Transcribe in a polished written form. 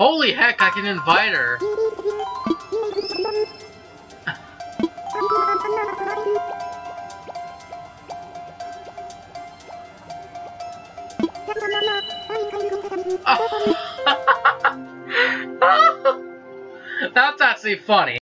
Holy heck, I can invite her. That's actually funny.